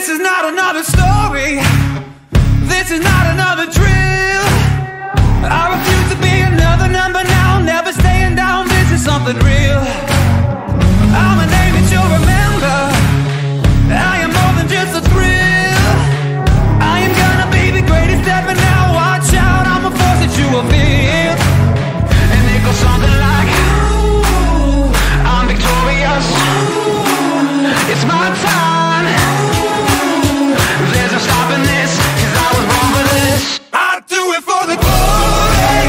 This is not another story. This is not another drill. I refuse to be another number now. Never staying down, this is something real. I'm a name that you'll remember. I am more than just a thrill. I am gonna be the greatest ever now. Watch out, I'm a force that you will feel. And it goes something like, ooh, I'm victorious. It's my time. There's no stopping this, 'cause I was born for this. I do it for the glory.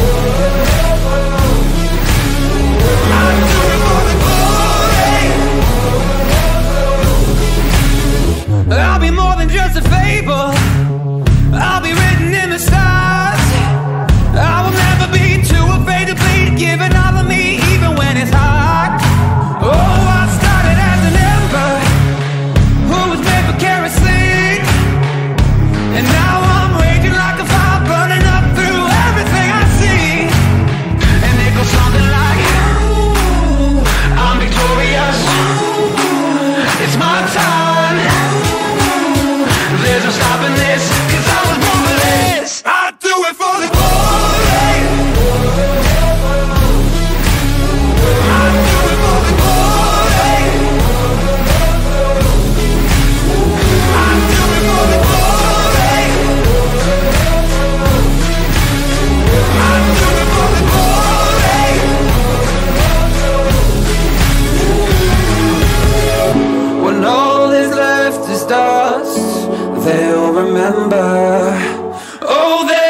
I do it for the glory. I'll be more than just a fable. I'll be written in the stars. I will never be too afraid to bleed, giving all of me even when it's hard. Oh, I started as an ember who was made for kerosene, and now I'm raging like a fire, burning up through everything I see. And it goes something like, ooh, I'm victorious. It's my time. There's no stopping this, 'cause I was born for this. I do it for the glory. I do it for the glory. I do it for the glory. I do it for the glory. When all is left is dust, they'll remember. Oh,